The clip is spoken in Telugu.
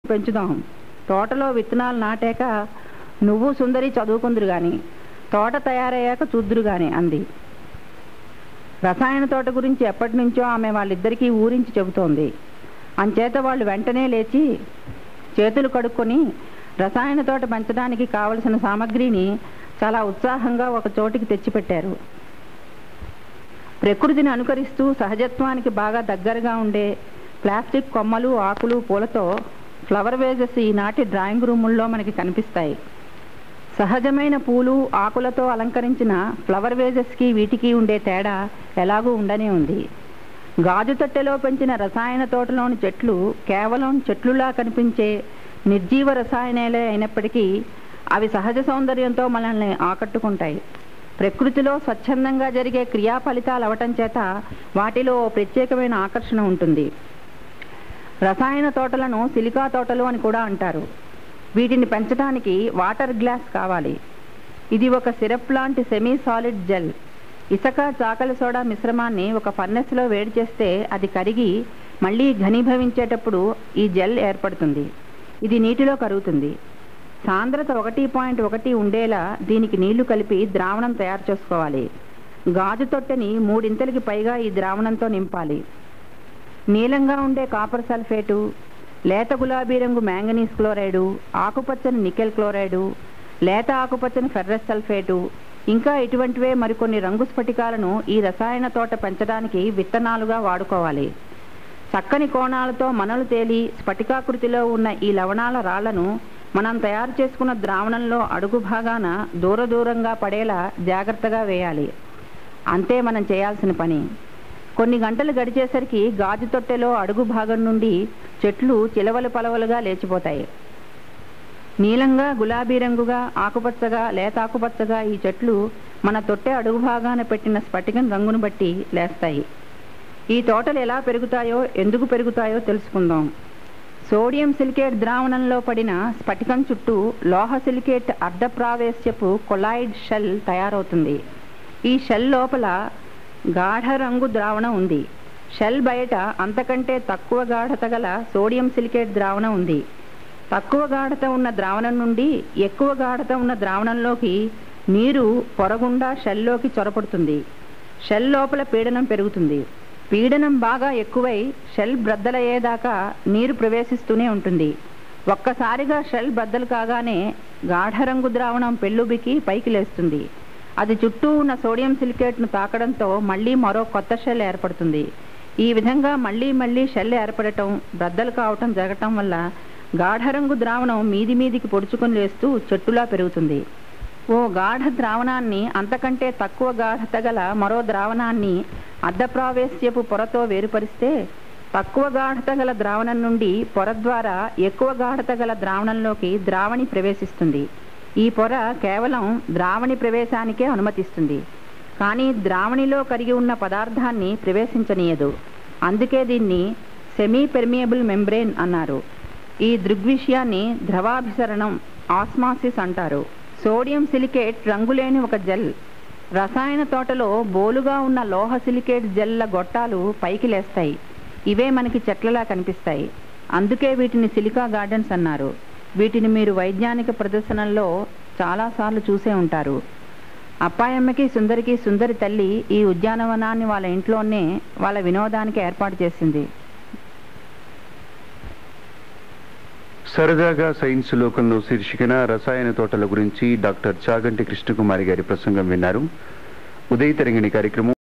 పెంచుదాం. తోటలో విత్తనాలు నాటాక నువ్వు సుందరి చదువుకుందురు గాని తోట తయారయ్యాక చూద్దురు గాని అంది. రసాయన తోట గురించి ఎప్పటి నుంచో ఆమె వాళ్ళిద్దరికీ ఊరించి చెబుతోంది. అంచేత వాళ్ళు వెంటనే లేచి చేతులు కడుక్కొని రసాయన తోట పెంచడానికి కావలసిన సామగ్రిని చాలా ఉత్సాహంగా ఒక చోటికి తెచ్చిపెట్టారు. ప్రకృతిని అనుకరిస్తూ సహజత్వానికి బాగా దగ్గరగా ఉండే ప్లాస్టిక్ కొమ్మలు, ఆకులు, పూలతో ఫ్లవర్ వేజెస్ ఈనాటి డ్రాయింగ్ రూముల్లో మనకి కనిపిస్తాయి. సహజమైన పూలు, ఆకులతో అలంకరించిన ఫ్లవర్ వేజెస్కి వీటికి ఉండే తేడా ఎలాగూ ఉండనే ఉంది. గాజు తట్టెలో పెంచిన రసాయన తోటలోని చెట్లు కేవలం చెట్లులా కనిపించే నిర్జీవ రసాయనాలే అయినప్పటికీ అవి సహజ సౌందర్యంతో మనల్ని ఆకట్టుకుంటాయి. ప్రకృతిలో స్వచ్ఛందంగా జరిగే క్రియా ఫలితాలు అవటం చేత వాటిలో ప్రత్యేకమైన ఆకర్షణ ఉంటుంది. రసాయన తోటలను సిలికా తోటలు అని కూడా అంటారు. వీటిని పెంచడానికి వాటర్ గ్లాస్ కావాలి. ఇది ఒక సిరప్ లాంటి సెమీ సాలిడ్ జెల్. ఇసుక, చాకల సోడా మిశ్రమాన్ని ఒక ఫర్నెస్లో వేడి చేస్తే అది కరిగి మళ్ళీ ఘనీభవించేటప్పుడు ఈ జెల్ ఏర్పడుతుంది. ఇది నీటిలో కరుగుతుంది. సాంద్రత 1.1 ఉండేలా దీనికి నీళ్లు కలిపి ద్రావణం తయారు చేసుకోవాలి. గాజు తొట్టెని 3 ఇంతలకి పైగా ఈ ద్రావణంతో నింపాలి. నీలంగా ఉండే కాపర్ సల్ఫేటు, లేత గులాబీ రంగు మ్యాంగనీస్ క్లోరైడు, ఆకుపచ్చని నికెల్ క్లోరైడు, లేత ఆకుపచ్చని ఫెర్రస్ సల్ఫేటు, ఇంకా ఇటువంటివే మరికొన్ని రంగు స్ఫటికాలను ఈ రసాయన తోట పెంచడానికి విత్తనాలుగా వాడుకోవాలి. చక్కని కోణాలతో మనలు తేలి స్ఫటికాకృతిలో ఉన్న ఈ లవణాల రాళ్లను మనం తయారు చేసుకున్న ద్రావణంలో అడుగు భాగాన దూరంగా పడేలా జాగ్రత్తగా వేయాలి. అంతే మనం చేయాల్సిన పని. కొన్ని గంటలు గడిచేసరికి గాజు తొట్టెలో అడుగు భాగం నుండి చెట్లు చిలవలు పలవలుగా లేచిపోతాయి. నీలంగా, గులాబీ రంగుగా, ఆకుపచ్చగా, లేత ఆకుపచ్చగా ఈ చెట్లు మన తొట్టె అడుగు భాగాన పెట్టిన స్ఫటికం రంగును బట్టి లేస్తాయి. ఈ తోటలు ఎలా పెరుగుతాయో, ఎందుకు పెరుగుతాయో తెలుసుకుందాం. సోడియం సిలికేట్ ద్రావణంలో పడిన స్ఫటికం చుట్టూ లోహ సిలికేట్ అర్ధప్రావేశ్యపు కొలాయిడ్ షెల్ తయారవుతుంది. ఈ షెల్ లోపల గాఢ రంగు ద్రావణం ఉంది. షెల్ బయట అంతకంటే తక్కువ గాఢత గల సోడియం సిలికేట్ ద్రావణం ఉంది. తక్కువ గాఢత ఉన్న ద్రావణం నుండి ఎక్కువ గాఢత ఉన్న ద్రావణంలోకి నీరు పొరగుండా షెల్లోకి చొరపడుతుంది. షెల్ లోపల పీడనం పెరుగుతుంది. పీడనం బాగా ఎక్కువై షెల్ బ్రద్దలయ్యేదాకా నీరు ప్రవేశిస్తూనే ఉంటుంది. ఒక్కసారిగా షెల్ బ్రద్దలు కాగానే గాఢ రంగు ద్రావణం పెళ్ళుబికి పైకి లేస్తుంది. అది చుట్టూ ఉన్న సోడియం సిలికేట్ను తాకడంతో మళ్ళీ మరో కొత్త షెల్ ఏర్పడుతుంది. ఈ విధంగా మళ్ళీ షెల్ ఏర్పడటం, బ్రద్దలు కావటం జరగటం వల్ల గాఢరంగు ద్రావణం మీదికి పొడుచుకొని లేస్తూ చెట్టులా పెరుగుతుంది. ఓ గాఢ ద్రావణాన్ని అంతకంటే తక్కువ గాఢత గల మరో ద్రావణాన్ని అర్ధప్రావేశ్యపు పొరతో వేరుపరిస్తే తక్కువ గాఢత గల ద్రావణం నుండి పొర ద్వారా ఎక్కువ గాఢత గల ద్రావణంలోకి ద్రావణి ప్రవేశిస్తుంది. ఈ పొర కేవలం ద్రావణి ప్రవేశానికే అనుమతిస్తుంది, కానీ ద్రావణిలో కరిగి ఉన్న పదార్థాన్ని ప్రవేశించనీయదు. అందుకే దీన్ని సెమీ పెర్మియబుల్ మెంబ్రేన్ అన్నారు. ఈ దృగ్విషయాన్ని ద్రవాభిసరణం, ఆస్మాసిస్ అంటారు. సోడియం సిలికేట్ రంగులేని ఒక జెల్. రసాయన తోటలో బోలుగా ఉన్న లోహ సిలికేట్ జెల్ల గొట్టాలు పైకి లేస్తాయి. ఇవే మనకి చెట్లలా కనిపిస్తాయి. అందుకే వీటిని సిలికా గార్డెన్స్ అన్నారు. వీటిని మీరు వైజ్ఞానిక ప్రదర్శనల్లో చాలాసార్లు చూసే ఉంటారు. అప్పాయమ్మకి, సుందరికి సుందరి తల్లి ఈ ఉద్యానవనాన్ని వాళ్ళ ఇంట్లోనే వాళ్ళ వినోదానికి ఏర్పాటు చేసింది. సరదాగా సైన్స్ లోకంలో శీర్షికన రసాయన తోటల గురించి డాక్టర్ చాగంటి కృష్ణకుమారి గారి ప్రసంగం విన్నారు. ఉదయ తరంగిణి కార్యక్రమం